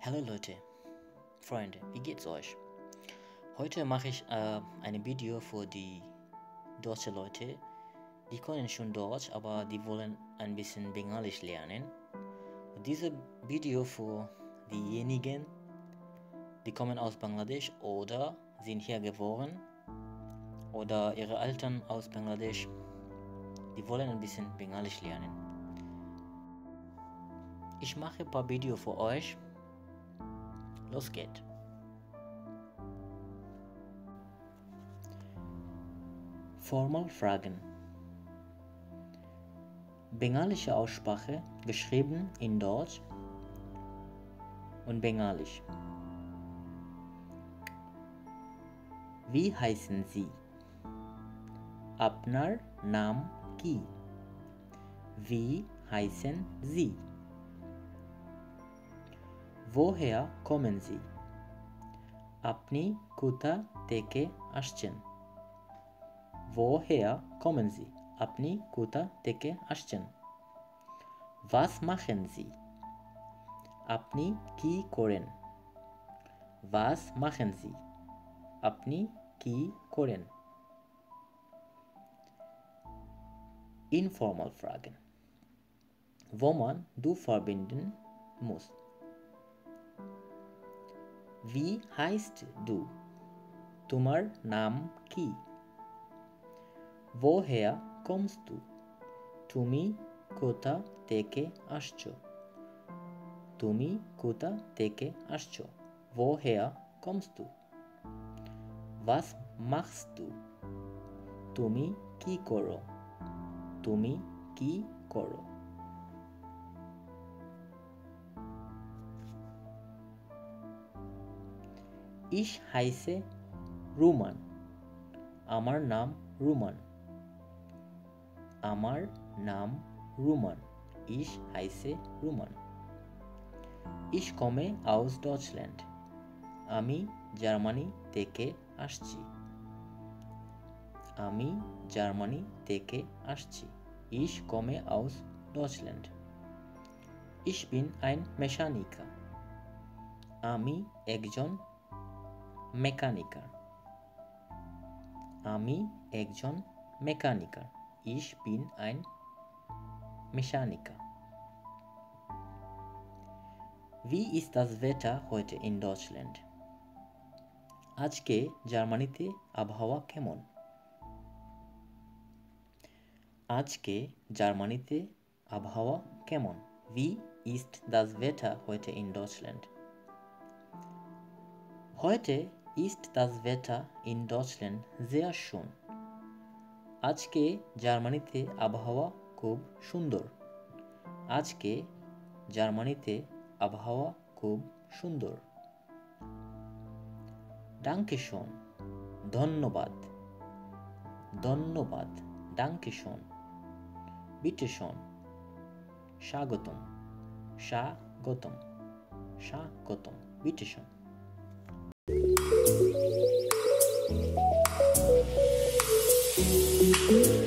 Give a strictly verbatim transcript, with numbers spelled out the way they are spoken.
Hallo Leute, Freunde, wie geht's euch? Heute mache ich äh, ein Video für die deutschen Leute, die können schon Deutsch, aber die wollen ein bisschen Bengalisch lernen. Dieses Video für diejenigen, die kommen aus Bangladesch oder sind hier geboren oder ihre Eltern aus Bangladesch, die wollen ein bisschen Bengalisch lernen. Ich mache ein paar Videos für euch. Los geht! Formalfragen. Bengalische Aussprache, geschrieben in Deutsch und Bengalisch. Wie heißen Sie? Apnar Naam ki? Wie heißen Sie? Woher kommen Sie? Apni kotha teke আসছেন? Woher kommen Sie? Apni kotha teke আসছেন? Was machen Sie? Apni কি করেন? Was machen Sie? Apni কি করেন? Informalfragen, wo man du verbinden muss. Wie heißt du? Tumar Naam ki? Woher kommst du? Tumi kotha teke আসছো? Tumi kotha teke আসছো? Woher kommst du? Was machst du? Tumi কি করো? Tumi কি করো? Ich heiße Ruman. Amar Naam Ruman. Amar Naam Ruman. Ich heiße Ruman. Ich komme aus Deutschland. Ami Germany থেকে আসছি. Ami Germany থেকে আসছি. Ich komme aus Deutschland. Ich bin ein Mechaniker. Ami একজন মেকানিকার. আমি একজন মেকানিকার. Ich bin ein Mechaniker. Wie ist das Wetter heute in Deutschland? আজকে জার্মানিতে আবহাওয়া কেমন? আজকে জার্মানিতে আবহাওয়া কেমন? Wie ist das Wetter heute in Deutschland? Heute ist das Wetter in Deutschland sehr schön. আজকে জার্মানিতে আবহাওয়া খুব সুন্দর. আজকে জার্মানিতে আবহাওয়া খুব সুন্দর. Danke schön. ধন্যবাদ. ধন্যবাদ. Danke schön. Bitte schön. স্বাগতম. স্বাগতম. স্বাগতম. Bitte schön. Thank you.